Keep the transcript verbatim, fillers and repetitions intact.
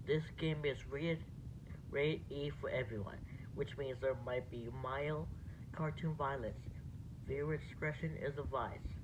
This game is rated, rated E for everyone, which means there might be mild cartoon violence. Viewer discretion is advised.